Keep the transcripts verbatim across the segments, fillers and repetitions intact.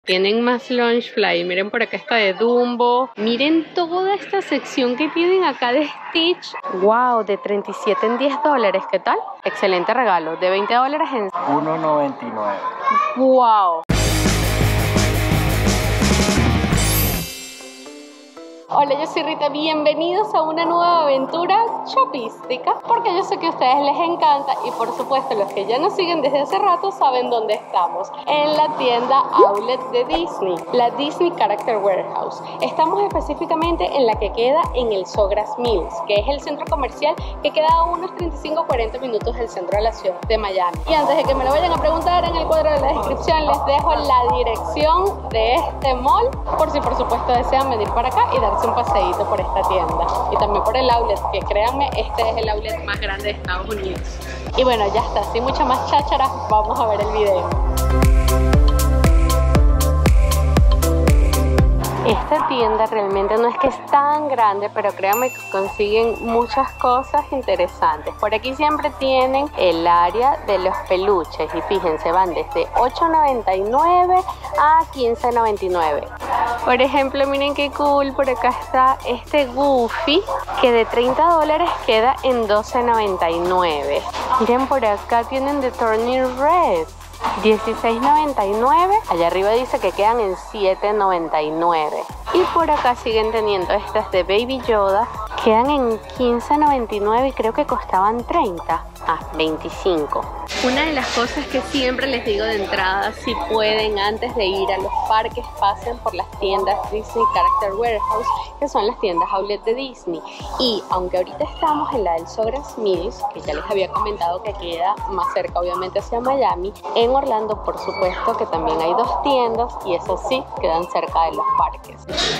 Tienen más Loungefly, miren por acá está de Dumbo. Miren toda esta sección que tienen acá de Stitch. Wow, de treinta y siete en diez dólares, ¿qué tal? Excelente regalo, de veinte dólares en uno noventa y nueve. Wow. Hola, yo soy Rita, bienvenidos a una nueva aventura shopística, porque yo sé que a ustedes les encanta y por supuesto los que ya nos siguen desde hace rato saben dónde estamos, en la tienda outlet de Disney, la Disney Character Warehouse. Estamos específicamente en la que queda en el Sogras Mills, que es el centro comercial que queda a unos treinta y cinco a cuarenta minutos del centro de la ciudad de Miami. Y antes de que me lo vayan a preguntar, en el cuadro de la descripción les dejo la dirección de este mall, por si por supuesto desean venir para acá y darse un paseíto por esta tienda y también por el outlet, que créanme, este es el outlet más grande de Estados Unidos. Y bueno, ya está, sin mucha más cháchara, vamos a ver el video. Esta tienda realmente no es que es tan grande, pero créanme que consiguen muchas cosas interesantes. Por aquí siempre tienen el área de los peluches y fíjense, van desde ocho noventa y nueve a quince noventa y nueve. Por ejemplo, miren qué cool, por acá está este Goofy que de treinta dólares queda en doce noventa y nueve. Miren, por acá tienen de Turning Red, dieciséis noventa y nueve, allá arriba dice que quedan en siete noventa y nueve. Y por acá siguen teniendo estas de Baby Yoda, quedan en quince noventa y nueve y creo que costaban treinta, ah, veinticinco. Una de las cosas que siempre les digo de entrada, si pueden antes de ir a los parques, pasen por las tiendas Disney Character Warehouse, que son las tiendas outlet de Disney. Y aunque ahorita estamos en la del Sogras Mills, que ya les había comentado que queda más cerca obviamente hacia Miami, en Orlando por supuesto que también hay dos tiendas y eso sí, quedan cerca de los parques.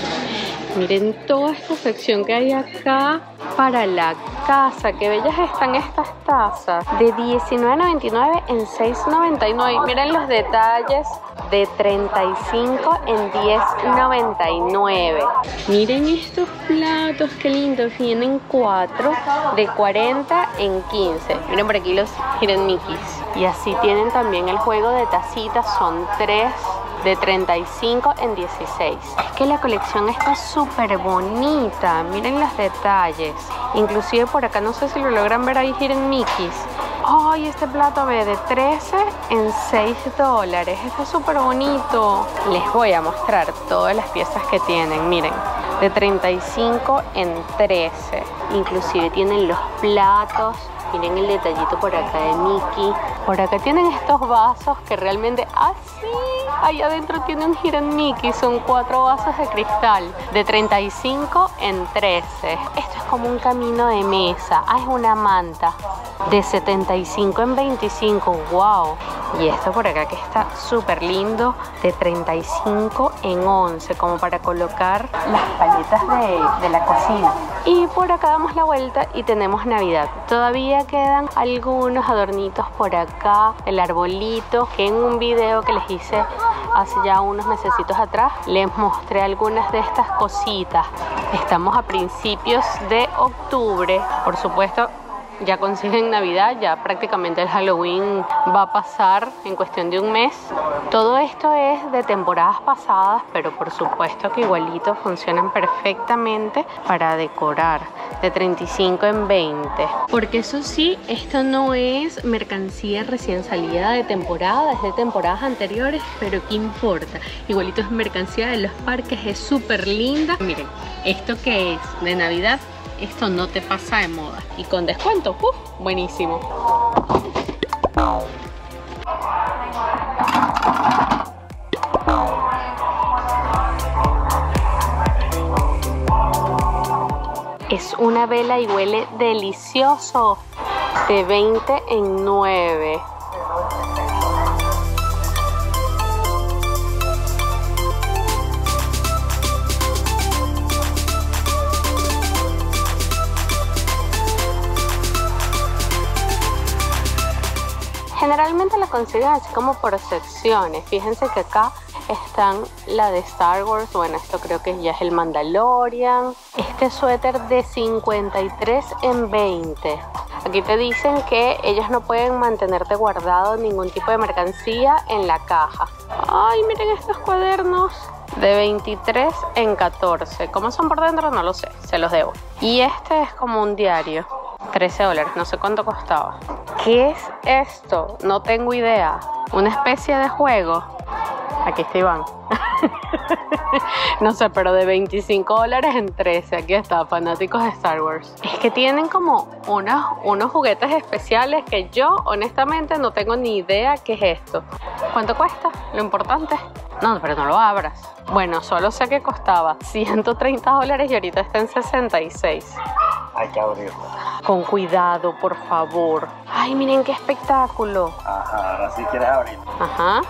Miren toda esta sección que hay acá para la casa, qué bellas están estas tazas, de diecinueve noventa y nueve en seis noventa y nueve. Miren los detalles, de treinta y cinco en diez noventa y nueve. Miren estos platos, qué lindos, vienen cuatro, de cuarenta en quince. Miren por aquí los Hidden Mickeys. Y así tienen también el juego de tacitas, son tres, de treinta y cinco en dieciséis. Es que la colección está súper bonita, miren los detalles. Inclusive por acá, no sé si lo logran ver ahí, Hidden Mickeys. Ay, este plato ve de trece en seis dólares, está súper bonito. Les voy a mostrar todas las piezas que tienen, miren, de treinta y cinco en trece. Inclusive tienen los platos. Miren el detallito por acá de Mickey. Por acá tienen estos vasos que realmente... ¡Ah, sí! Ahí adentro tienen Hidden Mickey. Son cuatro vasos de cristal. De treinta y cinco en trece. Esto es como un camino de mesa. Ah, es una manta. De setenta y cinco en veinticinco. ¡Wow! Y esto por acá que está súper lindo. De treinta y cinco en once. Como para colocar las paletas de, de la cocina. Y por acá damos la vuelta y tenemos Navidad. Todavía quedan algunos adornitos por acá, el arbolito, que en un video que les hice hace ya unos mesecitos atrás les mostré algunas de estas cositas. Estamos a principios de octubre, por supuesto ya consiguen Navidad, ya prácticamente el Halloween va a pasar en cuestión de un mes. Todo esto es de temporadas pasadas, pero por supuesto que igualito funcionan perfectamente para decorar, de treinta y cinco en veinte. Porque eso sí, esto no es mercancía recién salida de temporada, es de temporadas anteriores, pero ¿qué importa? Igualito es mercancía de los parques, es súper linda. Miren, esto que es de Navidad, esto no te pasa de moda. Y con descuento, ¡uf! Buenísimo. Es una vela y huele delicioso. De veinte en nueve. Generalmente la consiguen así como por secciones. Fíjense que acá están la de Star Wars. Bueno, esto creo que ya es el Mandalorian. Este suéter de cincuenta y tres en veinte. Aquí te dicen que ellos no pueden mantenerte guardado ningún tipo de mercancía en la caja. Ay, miren estos cuadernos. De veintitrés en catorce. ¿Cómo son por dentro? No lo sé, se los debo. Y este es como un diario. trece dólares, no sé cuánto costaba. ¿Qué es esto? No tengo idea. ¿Una especie de juego? Aquí está Iván. No sé, pero de veinticinco dólares en trece. Aquí está, fanáticos de Star Wars. Es que tienen como unos, unos juguetes especiales que yo honestamente no tengo ni idea qué es esto. ¿Cuánto cuesta? Lo importante. No, pero no lo abras. Bueno, solo sé que costaba ciento treinta dólares y ahorita está en sesenta y seis. Hay que abrirlo. Con cuidado, por favor. Ay, miren qué espectáculo. Ajá, ahora sí quieres abrirlo. Ajá.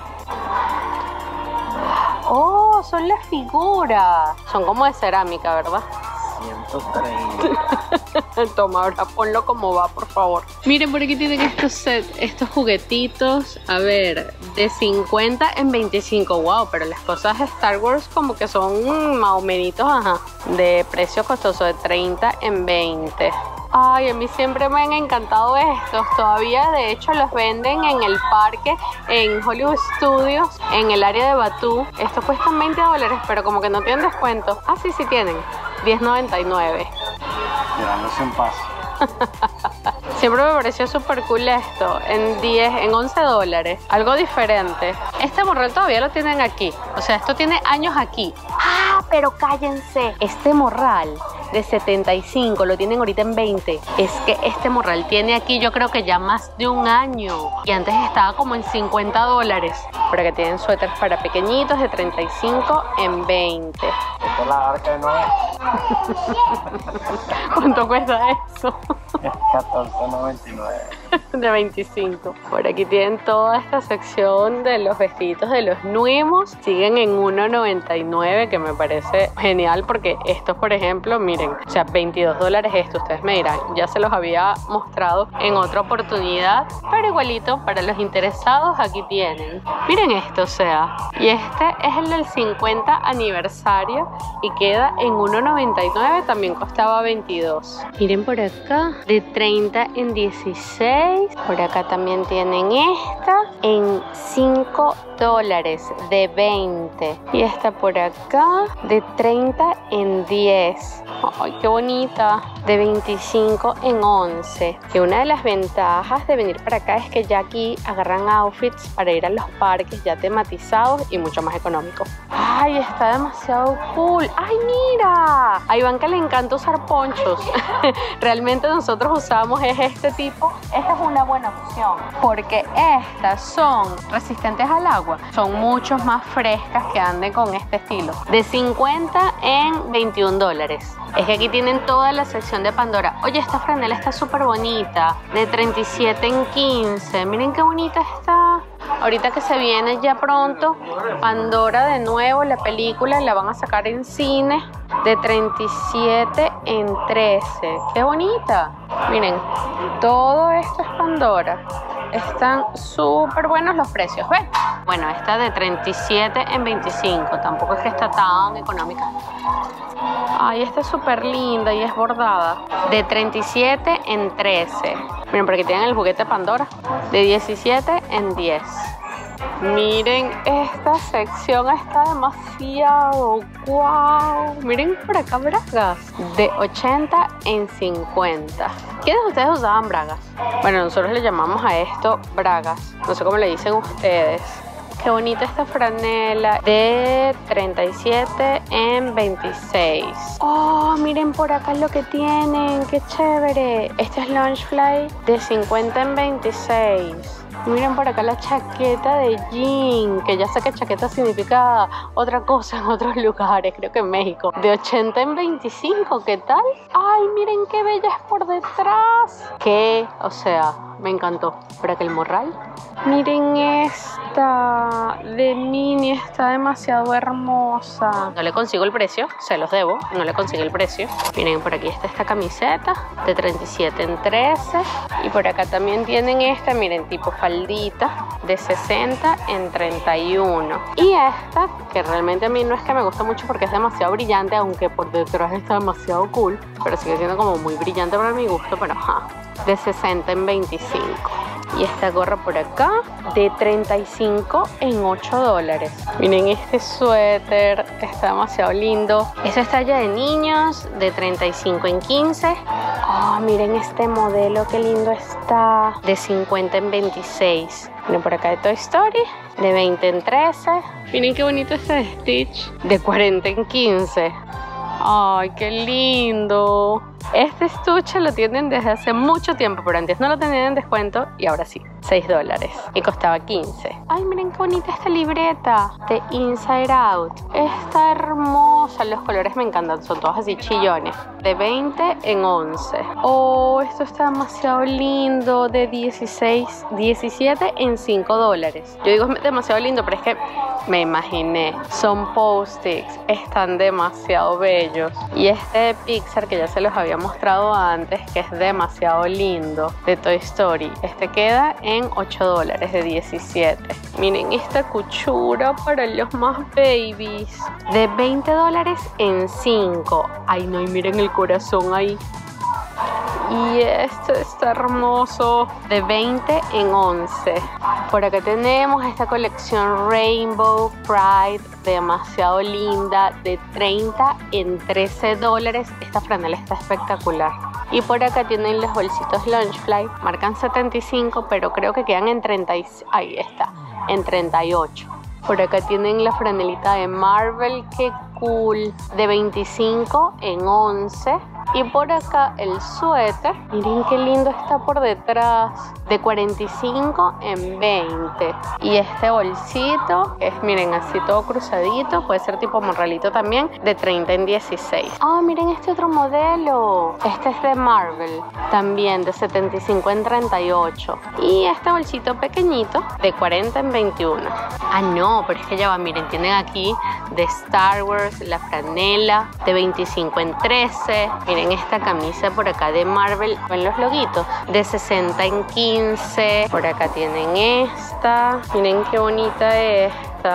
Oh, son las figuras. Son como de cerámica, ¿verdad? ciento treinta. Toma, ahora ponlo como va, por favor. Miren, por aquí tienen estos set, estos juguetitos. A ver, de cincuenta en veinticinco. Wow, pero las cosas de Star Wars como que son más o menos, ajá. De precio costoso, de treinta en veinte. Ay, a mí siempre me han encantado estos. Todavía, de hecho, los venden en el parque, en Hollywood Studios, en el área de Batú. Estos cuestan veinte dólares, pero como que no tienen descuento. Ah, sí, sí tienen. diez noventa y nueve. Tirándose un paso. Siempre me pareció súper cool esto. En diez, en once dólares. Algo diferente. Este morral todavía lo tienen aquí. O sea, esto tiene años aquí. Ah, pero cállense. Este morral de setenta y cinco lo tienen ahorita en veinte. Es que este morral tiene aquí yo creo que ya más de un año. Y antes estaba como en cincuenta dólares. Pero que tienen suéteres para pequeñitos de treinta y cinco en veinte. Esta es la arca de Noé. ¿Cuánto cuesta eso? catorce noventa y nueve. De veinticinco. Por aquí tienen toda esta sección de los vestiditos de los nuevos. Siguen en uno noventa y nueve, que me parece genial porque estos, por ejemplo, miren, o sea, veintidós dólares esto. Ustedes me dirán, ya se los había mostrado en otra oportunidad, pero igualito, para los interesados, aquí tienen. Miren esto, o sea, y este es el del cincuenta aniversario y queda en uno noventa y nueve, también costaba veintidós. Miren por acá, de treinta en dieciséis. Por acá también tienen esta en cinco dólares de veinte. Y esta por acá de treinta en diez. Ay, qué bonita. De veinticinco en once. Y una de las ventajas de venir para acá es que ya aquí agarran outfits para ir a los parques ya tematizados y mucho más económicos. Ay, está demasiado cool. Ay, mira. A Iván que le encanta usar ponchos. Realmente nosotros usamos es este tipo. Esta es una buena opción porque estas son resistentes al agua. Son mucho más frescas que anden con este estilo. De cincuenta en veintiún dólares. Es que aquí tienen toda la sección de Pandora. Oye, esta franela está súper bonita. De treinta y siete en quince. Miren qué bonita está. Ahorita que se viene ya pronto Pandora de nuevo, la película la van a sacar en cine. De treinta y siete en trece. ¡Qué bonita! Miren, todo esto es Pandora. Están súper buenos los precios, ¿ven? Bueno, esta de treinta y siete en veinticinco. Tampoco es que está tan económica. Ay, esta es súper linda y es bordada. De treinta y siete en trece. Miren, por aquí tienen el juguete Pandora. De diecisiete en diez. Miren, esta sección está demasiado guau. Miren por acá bragas. De ochenta en cincuenta. ¿Quiénes de ustedes usaban bragas? Bueno, nosotros le llamamos a esto bragas. No sé cómo le dicen ustedes. Qué bonita esta franela. De treinta y siete en veintiséis. Oh, miren por acá lo que tienen. Qué chévere. Este es Loungefly de cincuenta en veintiséis. Miren por acá la chaqueta de jean, que ya sé que chaqueta significa otra cosa en otros lugares, creo que en México. De ochenta en veinticinco, ¿qué tal? Ay, miren qué bella es por detrás. ¿Qué? O sea, me encantó. Por acá el morral. Miren esta de Minnie, está demasiado hermosa. No le consigo el precio, se los debo, no le consigo el precio. Miren, por aquí está esta camiseta de treinta y siete en trece. Y por acá también tienen esta, miren, tipo faldita de sesenta en treinta y uno. Y esta, que realmente a mí no es que me gusta mucho porque es demasiado brillante, aunque por detrás está demasiado cool, pero sigue siendo como muy brillante para mi gusto, pero ajá, de sesenta en veinticinco. Y esta gorra por acá de treinta y cinco en ocho dólares. Miren este suéter, está demasiado lindo. Esta es talla de niños de treinta y cinco en quince. Oh, miren este modelo, qué lindo está, de cincuenta en veintiséis. Miren por acá de Toy Story, de veinte en trece. Miren qué bonito este de Stitch, de cuarenta en quince. Ay, qué lindo. Este estuche lo tienen desde hace mucho tiempo, pero antes no lo tenían en descuento y ahora sí, seis dólares. Y costaba quince. Ay, miren qué bonita esta libreta de Inside Out. Está hermosa, los colores me encantan, son todos así chillones. De veinte en once. Oh, esto está demasiado lindo, de dieciséis, diecisiete en cinco dólares. Yo digo demasiado lindo, pero es que me imaginé. Son post-its, están demasiado bellos. Y este de Pixar, que ya se los había mostrado antes, que es demasiado lindo, de Toy Story. Este queda en ocho dólares, de diecisiete. Miren esta cuchura para los más babies, de veinte dólares en cinco. Ay no, y miren el corazón ahí. Y este está hermoso, de veinte en once. Por acá tenemos esta colección Rainbow Pride, demasiado linda, de treinta en trece dólares. Esta franela está espectacular. Y por acá tienen los bolsitos Lunchfly, marcan setenta y cinco, pero creo que quedan en treinta y... ahí está, en treinta y ocho. Por acá tienen la franelita de Marvel, qué cool, de veinticinco en once. Y por acá el suéter, miren qué lindo está por detrás, de cuarenta y cinco en veinte. Y este bolsito, que es, miren, así todo cruzadito, puede ser tipo morralito también, de treinta en dieciséis. Ah, oh, miren este otro modelo, este es de Marvel, también de setenta y cinco en treinta y ocho. Y este bolsito pequeñito, de cuarenta en veintiuno. Ah, no, pero es que ya va, miren, tienen aquí de Star Wars, la franela, de veinticinco en trece. Miren esta camisa por acá de Marvel, ven los loguitos, de sesenta en quince. Por acá tienen esta, miren qué bonita es.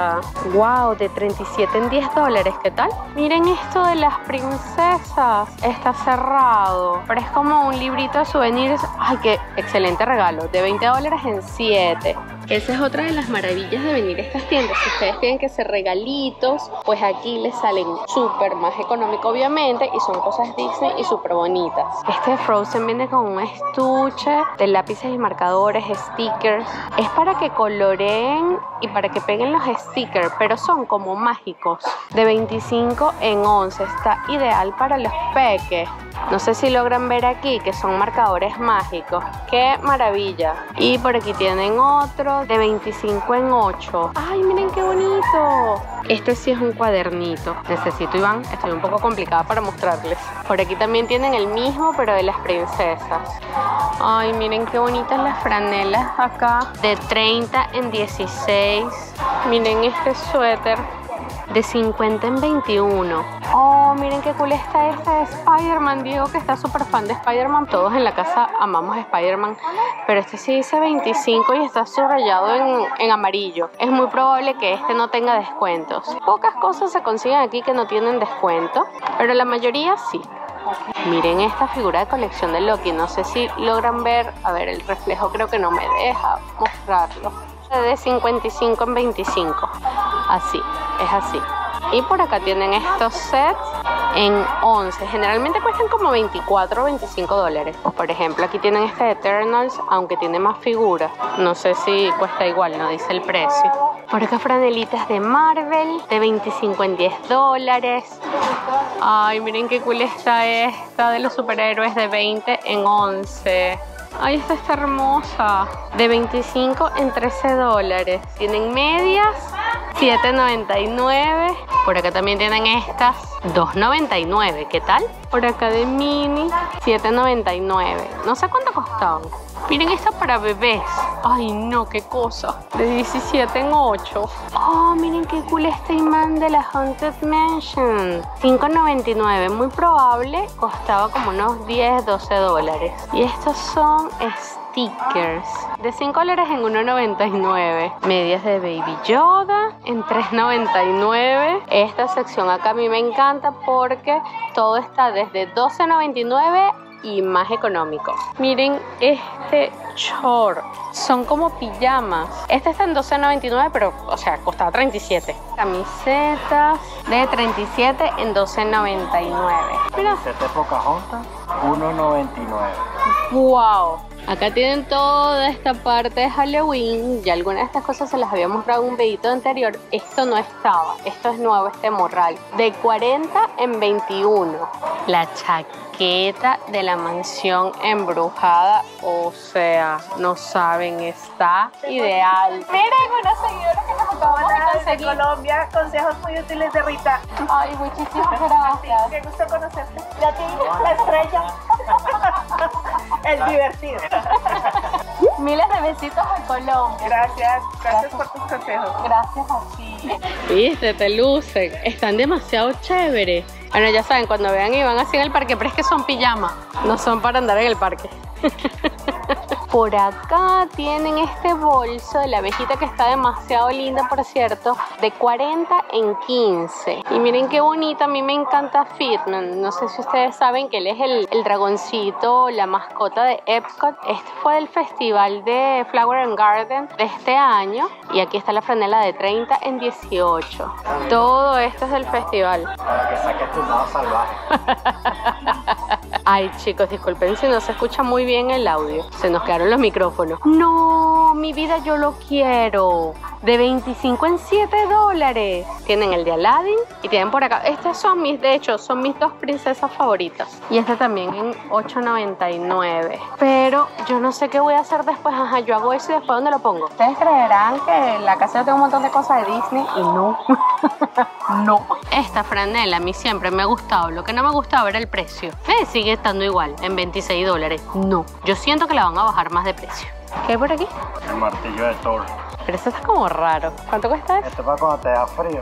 Wow, de treinta y siete en diez dólares, ¿qué tal? Miren esto de las princesas, está cerrado, pero es como un librito de souvenirs. Ay, qué excelente regalo, de veinte dólares en siete. Esa es otra de las maravillas de venir a estas tiendas. Si ustedes tienen que hacer regalitos, pues aquí les salen súper más económico, obviamente, y son cosas Disney y súper bonitas. Este de Frozen viene con un estuche de lápices y marcadores, stickers. Es para que coloreen y para que peguen los stickers, pero son como mágicos. De veinticinco en once, está ideal para los peques. No sé si logran ver aquí que son marcadores mágicos. ¡Qué maravilla! Y por aquí tienen otro de veinticinco en ocho. ¡Ay, miren qué bonito! Este sí es un cuadernito. Necesito, Iván, estoy un poco complicada para mostrarles. Por aquí también tienen el mismo, pero de las princesas. Ay, miren qué bonitas las franelas acá. De treinta en dieciséis. Miren este suéter. De cincuenta en veintiuno. Oh, miren qué cool está este de Spider-Man. Diego que está súper fan de Spider-Man. Todos en la casa amamos a Spider-Man. Pero este sí dice veinticinco y está subrayado en, en amarillo. Es muy probable que este no tenga descuentos. Pocas cosas se consiguen aquí que no tienen descuento, pero la mayoría sí. Miren esta figura de colección de Loki. No sé si logran ver. A ver, el reflejo creo que no me deja mostrarlo. De cincuenta y cinco en veinticinco. Así, es así. Y por acá tienen estos sets en once. Generalmente cuestan como veinticuatro o veinticinco dólares. Por ejemplo, aquí tienen este de Eternals, aunque tiene más figuras. No sé si cuesta igual, no dice el precio. Por acá franelitas de Marvel, de veinticinco en diez dólares. Ay, miren qué cool está esta de los superhéroes, de veinte en once. Ay, esta está hermosa, de veinticinco en trece dólares. Tienen medias siete noventa y nueve. Por acá también tienen estas, dos noventa y nueve. ¿Qué tal? Por acá de mini, siete noventa y nueve. No sé cuánto costaban. Miren esta para bebés. Ay no, qué cosa. De diecisiete en ocho. Oh, miren qué cool este imán de la Haunted Mansion. cinco noventa y nueve. Muy probable costaba como unos diez, doce dólares. Y estos son stickers. De cinco dólares en uno noventa y nueve. Medias de Baby Yoda en tres noventa y nueve. Esta sección acá a mí me encanta porque todo está desde doce noventa y nueve y más económico. Miren este short, son como pijamas. Este está en doce noventa y nueve, pero o sea, costaba treinta y siete. Camisetas de treinta y siete en doce noventa y nueve. Mira, Camiseta Pocahontas, uno noventa y nueve. wow. Acá tienen toda esta parte de Halloween. Ya algunas de estas cosas se las había mostrado en un videito anterior. Esto no estaba. Esto es nuevo, este morral. De cuarenta en veintiuno. La chaqueta de la mansión embrujada. O sea, no saben, está ideal. Miren, una seguidora que nos acabamos de Hola, desde conseguir. Colombia, consejos muy útiles de Rita. Ay, muchísimas gracias. Qué gusto conocerte. Y a ti, la estrella. Es divertido. Miles de besitos a Colombia. Gracias, gracias por tus consejos. Gracias a ti. Viste, te lucen. Están demasiado chéveres. Bueno, ya saben, cuando vean y van así en el parque, pero es que son pijamas. No son para andar en el parque. Por acá tienen este bolso de la abejita que está demasiado linda, por cierto, de cuarenta en quince. Y miren qué bonita, a mí me encanta Fitman. No sé si ustedes saben que él es el, el dragoncito, la mascota de Epcot. Este fue del festival de Flower and Garden de este año. Y aquí está la franela de treinta en dieciocho. Todo esto es del festival. Para que saques tu lado salvaje. Ay, chicos, disculpen si no se escucha muy bien el audio. Se nos quedaron los micrófonos. No, mi vida, yo lo quiero. De veinticinco en siete dólares. Tienen el de Aladdin y tienen por acá. Estas son mis, de hecho, son mis dos princesas favoritas. Y este también en ocho noventa y nueve. Pero yo no sé qué voy a hacer después. Ajá, yo hago eso y después ¿dónde lo pongo? Ustedes creerán que en la casa yo tengo un montón de cosas de Disney y no. No. Esta franela a mí siempre me ha gustado. Lo que no me gustaba era el precio. Eh, sigue estando igual, en veintiséis dólares. No. Yo siento que la van a bajar más de precio. ¿Qué hay por aquí? El martillo de Thor. Pero eso está como raro. ¿Cuánto cuesta eso? Esto es para cuando te da frío.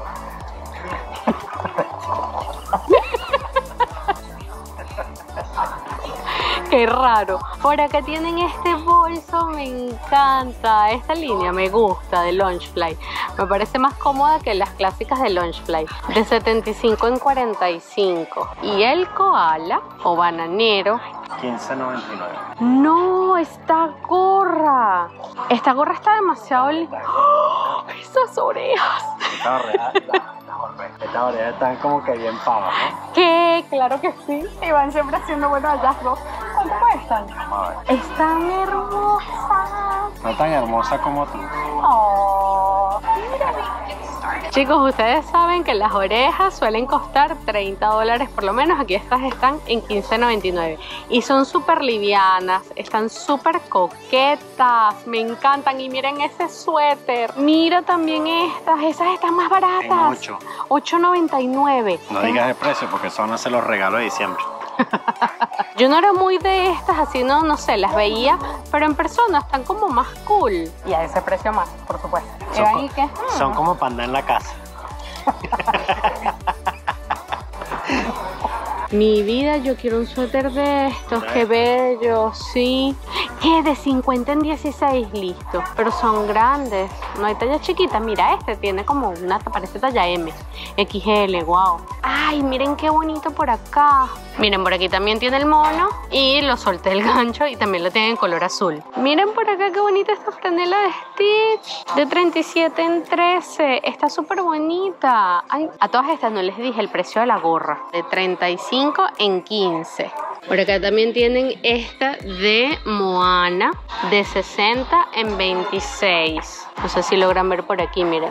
Qué raro. Por acá tienen este bolso, me encanta. Esta línea me gusta de Launchfly. Me parece más cómoda que las clásicas de Launchfly. De setenta y cinco en cuarenta y cinco. Y el koala o bananero. quince noventa y nueve. No, esta gorra. Esta gorra está demasiado linda. ¡Oh! Esas orejas. Estas orejas, la- las orejas- estas orejas están como que bien pavas, ¿no? ¿Qué? Claro que sí. Y van siempre haciendo buenos hallazgos. ¿Cuánto cuestan? Vamos a ver. Están hermosas. No tan hermosa como tú. Oh. Chicos, ustedes saben que las orejas suelen costar treinta dólares por lo menos. Aquí estas están en quince noventa y nueve. Y son súper livianas, están súper coquetas, me encantan. Y miren ese suéter. Mira también estas, esas están más baratas. En ocho. ocho noventa y nueve. No digas el precio porque eso no se los regalo de diciembre. Yo no era muy de estas, así no, no sé, las veía, pero en persona están como más cool. Y a ese precio más, por supuesto. ¿Y Son, ahí co- qué? son como para andar en la casa. Mi vida, yo quiero un suéter de estos, qué bello, sí. ¿Qué? De cincuenta en dieciséis, listo. Pero son grandes, no hay talla chiquita. Mira, este tiene como una, parece talla M, equis ele, wow. Ay, miren qué bonito por acá. Miren, por aquí también tiene el mono y lo solté el gancho y también lo tiene en color azul. Miren por acá qué bonita esta franela de Stitch, de treinta y siete en trece. Está súper bonita. Ay, a todas estas no les dije el precio de la gorra, de treinta y cinco en quince. Por acá también tienen esta de Moana, de sesenta en veintiséis. No sé si logran ver por aquí, miren.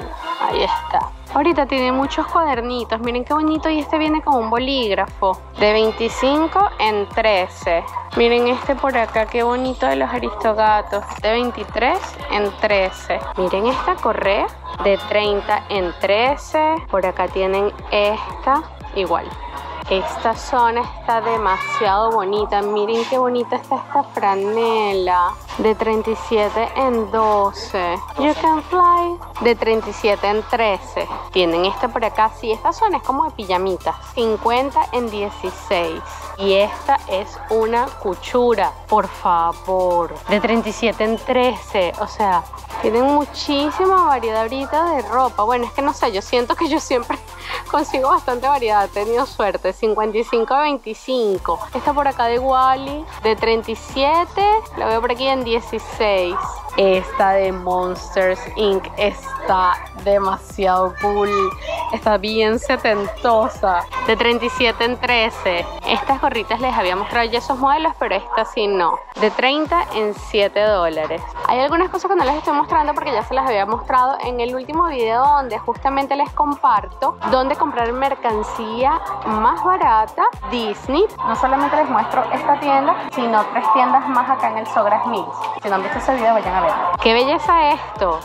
Ahí está. Ahorita tiene muchos cuadernitos. Miren qué bonito. Y este viene con un bolígrafo. De veinticinco en trece. Miren este por acá. Qué bonito de los Aristogatos. De veintitrés en trece. Miren esta correa. De treinta en trece. Por acá tienen esta. Igual. Esta zona está demasiado bonita. Miren qué bonita está esta franela. De treinta y siete en doce. You can fly. De treinta y siete en trece. Tienen esta por acá. Sí, esta zona es como de pijamitas. cincuenta en dieciséis. Y esta es una cuchura. Por favor. De treinta y siete en trece. O sea, tienen muchísima variedad ahorita de ropa. Bueno, es que no sé, yo siento que yo siempre consigo bastante variedad. He tenido suerte. cincuenta y cinco a veinticinco. Esta por acá de Wally. De treinta y siete. La veo por aquí en dieciséis. Esta de Monsters incorporated está demasiado cool. Está bien setentosa. De treinta y siete en trece. Estas gorritas les había mostrado ya esos modelos, pero esta sí no. De treinta en siete dólares. Hay algunas cosas que no les estoy mostrando porque ya se las había mostrado en el último video, donde justamente les comparto dónde comprar mercancía más barata Disney. No solamente les muestro esta tienda, sino tres tiendas más acá en el Sogras Mills. Si no han visto ese video, vayan a verlo. ¡Qué belleza esto!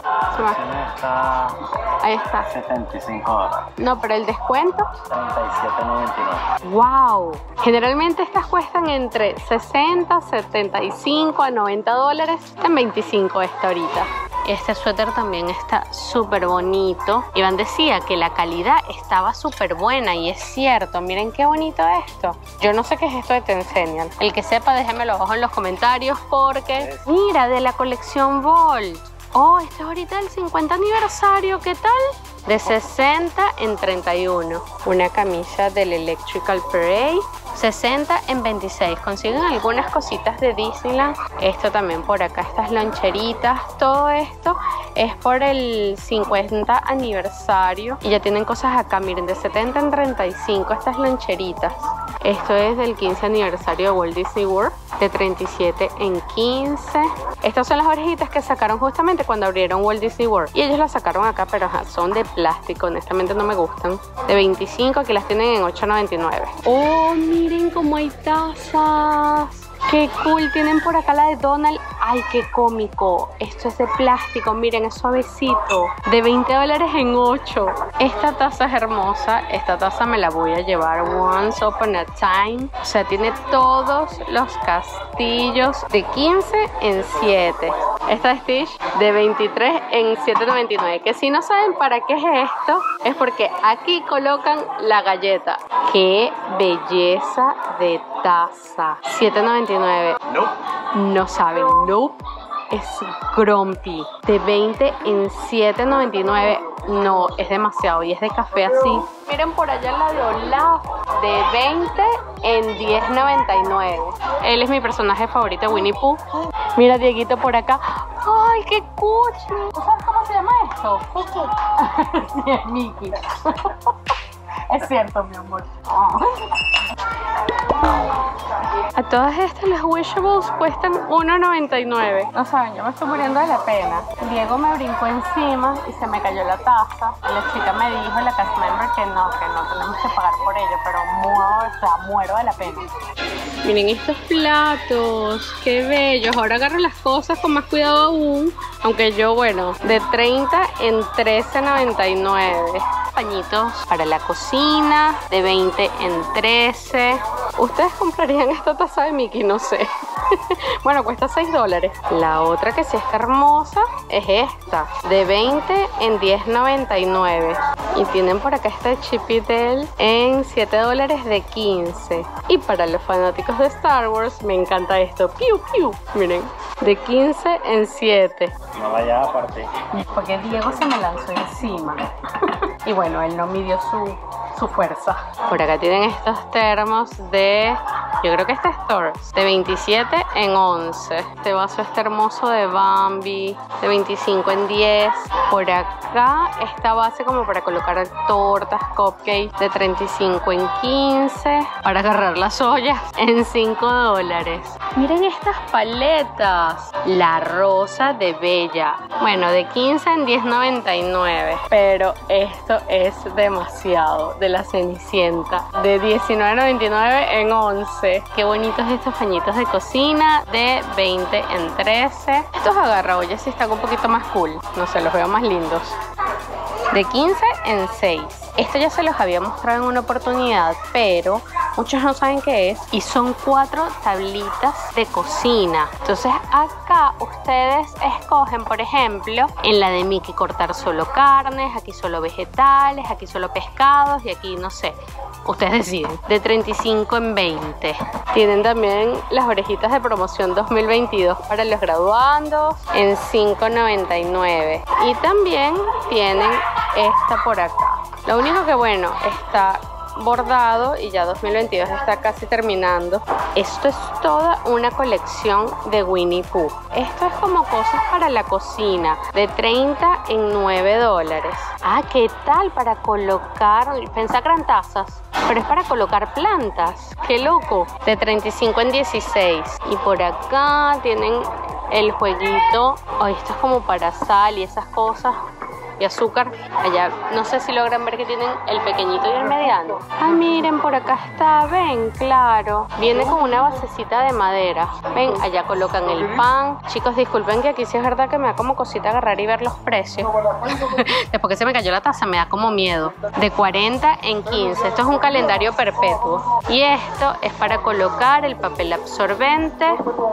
Está Ahí está. setenta y cinco dólares. No, pero el descuento. treinta y siete noventa y nueve. ¡Wow! Generalmente estas cuestan entre sesenta, setenta y cinco a noventa dólares. Está en veinticinco esta ahorita. Este suéter también está súper bonito. Iván decía que la calidad estaba súper buena y es cierto. Miren qué bonito esto. Yo no sé qué es esto de Tencenial. El que sepa, déjenmelo abajo en los comentarios porque... Mira, de la colección Volt. Oh, este es ahorita el cincuenta aniversario. ¿Qué tal? De sesenta en treinta y uno. Una camisa del Electrical Parade. sesenta en veintiséis. Consiguen algunas cositas de Disneyland. Esto también por acá, estas loncheritas. Todo esto es por el cincuenta aniversario. Y ya tienen cosas acá, miren, de setenta en treinta y cinco estas loncheritas. Esto es del quince aniversario de Walt Disney World. De treinta y siete en quince. Estas son las orejitas que sacaron justamente cuando abrieron Walt Disney World. Y ellos las sacaron acá, pero ajá, son de plástico. Honestamente no me gustan. De veinticinco, aquí las tienen en ocho noventa y nueve. ¡Oh, miren cómo hay tazas! ¡Qué cool! Tienen por acá la de Donald. ¡Ay, qué cómico! Esto es de plástico, miren, es suavecito. De veinte dólares en ocho. Esta taza es hermosa. Esta taza me la voy a llevar once upon a time. O sea, tiene todos los castillos. De quince en siete. Esta de Stitch de veintitrés en siete noventa y nueve. Que si no saben para qué es esto, es porque aquí colocan la galleta. ¡Qué belleza de taza! siete noventa y nueve. Nope. No saben, nope. Es Grumpy. De veinte en siete noventa y nueve. No, es demasiado. Y es de café así. Miren por allá la de Olaf. De veinte en diez noventa y nueve. Él es mi personaje favorito, Winnie Pooh. Mira Dieguito por acá. ¡Ay, qué cuchi! ¿Tú sabes cómo se llama esto? Mickey. Sí, es Mickey. Es cierto, mi amor. Oh. A todas estas las Wishables cuestan uno noventa y nueve. No saben, yo me estoy muriendo de la pena. Diego me brincó encima y se me cayó la taza. Y la chica me dijo en la cast member que no, que no tenemos que pagar por ello, pero muero, o sea, muero de la pena. Miren estos platos, qué bellos. Ahora agarro las cosas con más cuidado aún. Aunque yo, bueno, de treinta en trece noventa y nueve. Pañitos para la cocina, de veinte en trece. ¿Ustedes comprarían esta taza de Mickey? No sé. Bueno, cuesta seis dólares. La otra que sí está hermosa es esta, de veinte en diez noventa y nueve. Y tienen por acá esta Chippy Dale en siete dólares de quince. Y para los fanáticos de Star Wars, me encanta esto. Piu, piu. Miren, de quince en siete. No vaya a partir. Porque Diego se me lanzó encima. Y bueno, él no midió su, su fuerza. Por acá tienen estos termos de... Yo creo que este es Thor's. De veintisiete en once. Este vaso está hermoso de Bambi. De veinticinco en diez. Por acá esta base como para colocar tortas, cupcakes. De treinta y cinco en quince. Para agarrar las ollas en cinco dólares. Miren estas paletas. La rosa de Bella. Bueno, de quince en diez noventa y nueve. Pero esto es demasiado. De la Cenicienta. De diecinueve noventa y nueve en once. Qué bonitos estos pañitos de cocina. De veinte en trece. Estos agarraollas sí están un poquito más cool. No sé, los veo más lindos. De quince en seis. Esto ya se los había mostrado en una oportunidad, pero muchos no saben qué es. Y son cuatro tablitas de cocina. Entonces acá ustedes escogen, por ejemplo, en la de Mickey cortar solo carnes, aquí solo vegetales, aquí solo pescados y aquí no sé. Ustedes deciden. De treinta y cinco en veinte. Tienen también las orejitas de promoción dos mil veintidós para los graduandos en cinco noventa y nueve. Y también tienen esta por acá. Lo único que bueno, está bordado y ya dos mil veintidós está casi terminando. Esto es toda una colección de Winnie Pooh. Esto es como cosas para la cocina, de treinta en nueve dólares. Ah, ¿qué tal? Para colocar, pensá que eran tazas, pero es para colocar plantas. ¡Qué loco! De treinta y cinco en dieciséis. Y por acá tienen el jueguito. Ay, esto es como para sal y esas cosas. Y azúcar. Allá no sé si logran ver que tienen el pequeñito y el mediano. Ah, miren, por acá está, ven, claro. Viene con una basecita de madera. Ven, allá colocan el pan. Chicos, disculpen que aquí sí es verdad que me da como cosita agarrar y ver los precios. Después que se me cayó la taza me da como miedo. De cuarenta en quince. Esto es un calendario perpetuo. Y esto es para colocar el papel absorbente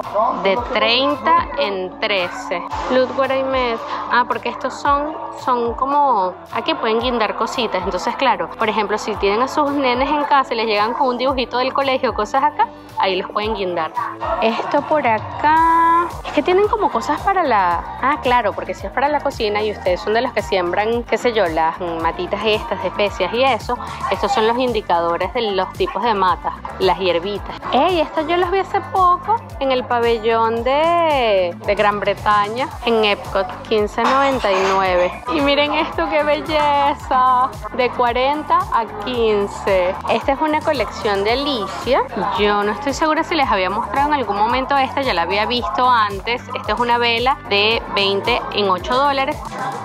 de treinta en trece. Look what I made. Ah, porque estos son, son como, aquí pueden guindar cositas. Entonces claro, por ejemplo, si tienen a sus nenes en casa y les llegan con un dibujito del colegio, cosas acá, ahí los pueden guindar. Esto por acá, es que tienen como cosas para la, ah claro, porque si es para la cocina y ustedes son de los que siembran, qué sé yo, las matitas estas de especias y eso, estos son los indicadores de los tipos de matas, las hierbitas. Ey, estos yo los vi hace poco en el pabellón de, de Gran Bretaña, en Epcot, quince noventa y nueve. Y miren esto, qué belleza, de cuarenta a quince. Esta es una colección de Alicia. Yo no estoy segura si les había mostrado en algún momento esta, ya la había visto antes. Esta es una vela de veinte en ocho dólares.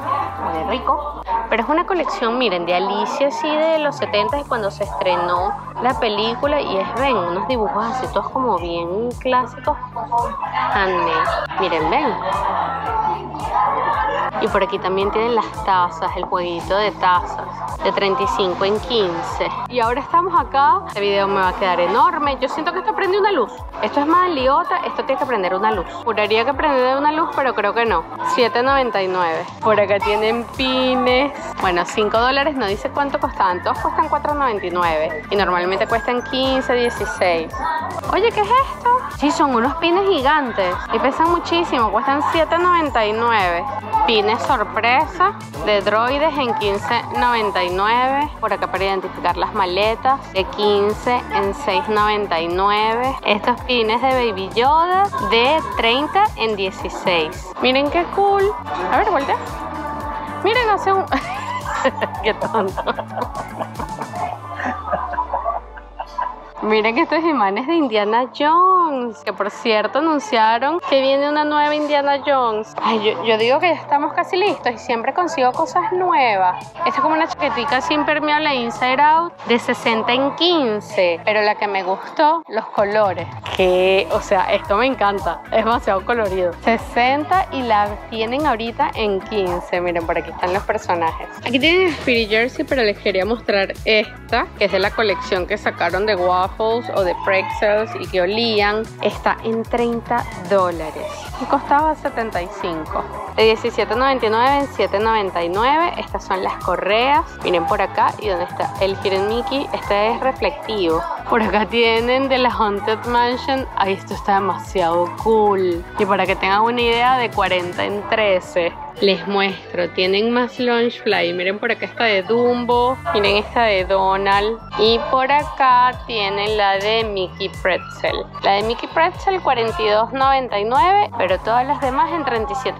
Muy rico. Pero es una colección, miren, de Alicia, así de los setenta, y cuando se estrenó la película. Y es, ven, unos dibujos así todos como bien clásicos. Handmade. Miren, ven. Y por aquí también tienen las tazas, el jueguito de tazas, de treinta y cinco en quince. Y ahora estamos acá. Este video me va a quedar enorme. Yo siento que esto prende una luz. Esto es más liota, esto tiene que prender una luz. Juraría que prende una luz, pero creo que no. siete noventa y nueve. Por acá tienen pines. Bueno, cinco dólares, no dice cuánto costaban. Todos cuestan cuatro noventa y nueve. Y normalmente cuestan quince, dieciséis. Oye, ¿qué es esto? Sí, son unos pines gigantes. Y pesan muchísimo, cuestan siete noventa y nueve. Pines sorpresa de droides en quince noventa y nueve. Por acá para identificar las maletas, de quince en seis noventa y nueve. Estos pines de Baby Yoda de treinta en dieciséis. Miren qué cool. A ver, voltea. Miren, hace un... Qué tonto. Miren estos imanes de Indiana Jones, que por cierto anunciaron que viene una nueva Indiana Jones. Ay, yo, yo digo que ya estamos casi listos y siempre consigo cosas nuevas. Esta es como una chaquetica así impermeable Inside Out de sesenta en quince, pero la que me gustó, los colores. Que, o sea, esto me encanta, es demasiado colorido. sesenta y la tienen ahorita en quince. Miren, por aquí están los personajes. Aquí tienen Spirit Jersey, pero les quería mostrar esta, que es de la colección que sacaron de Waffle o de pretzels y que olían. Está en treinta dólares y costaba setenta y cinco. De diecisiete noventa y nueve en siete noventa y nueve. Estas son las correas. Miren por acá, y donde está el Hidden Mickey, este es reflectivo. Por acá tienen de la Haunted Mansion. Ay, esto está demasiado cool. Y para que tengan una idea, de cuarenta en trece. Les muestro, tienen más Loungefly. Miren, por acá está de Dumbo, miren esta de Donald, y por acá tienen la de Mickey Pretzel. La de Mickey Pretzel cuarenta y dos noventa y nueve, pero todas las demás en treinta y siete noventa y nueve.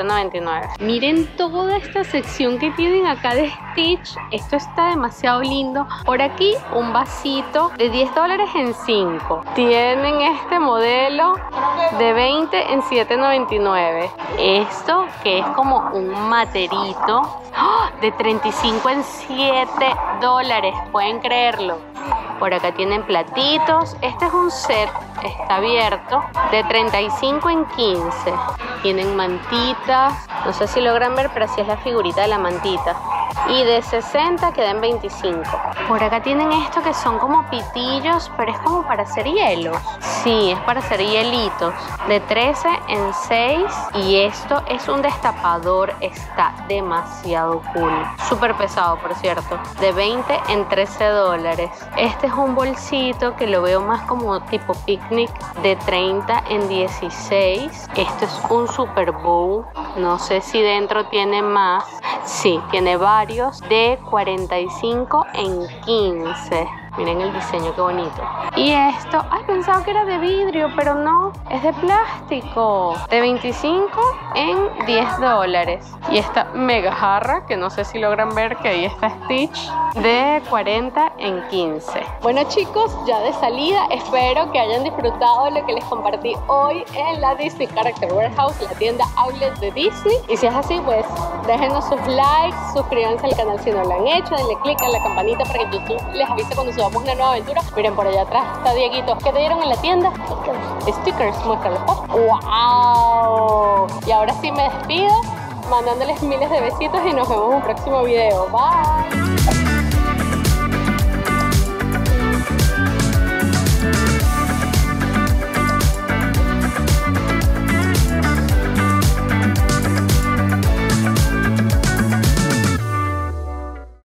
nueve. Miren toda esta sección que tienen acá de Stitch. Esto está demasiado lindo. Por aquí un vasito de diez dólares en cinco. Tienen este modelo de veinte en siete noventa y nueve. Esto que es como un materito, ¡oh!, de treinta y cinco en siete dólares. Pueden creerlo. Por acá tienen platitos. Este es un set, está abierto, de treinta y cinco en quince. Tienen mantitas. No sé si logran ver, pero así es la figurita de la mantita. Y de sesenta queda en veinticinco. Por acá tienen esto que son como pitillos, pero es como para hacer hielos. Sí, es para hacer hielitos. De trece en seis. Y esto es un destapador. Está demasiado cool. Súper pesado, por cierto. De veinte en trece dólares. Este es un bolsito que lo veo más como tipo picnic. De treinta en dieciséis. Este es un super bowl. No sé si dentro tiene más. Sí, tiene varios. De cuarenta y cinco en quince. Miren el diseño, qué bonito. Y esto, ay, pensaba que era de vidrio, pero no, es de plástico. De veinticinco en diez dólares. Y esta mega jarra, que no sé si logran ver que ahí está Stitch, de cuarenta en quince. Bueno, chicos, ya de salida, espero que hayan disfrutado lo que les compartí hoy en la Disney Character Warehouse, la tienda outlet de Disney. Y si es así, pues déjenos sus likes, suscríbanse al canal si no lo han hecho, denle click a la campanita para que YouTube les avise cuando subamos una nueva aventura. Miren, por allá atrás está Dieguito. ¿Qué te dieron en la tienda? Stickers. Stickers, muéstralos. ¡Wow! Y ahora sí me despido, mandándoles miles de besitos y nos vemos en un próximo video. Bye.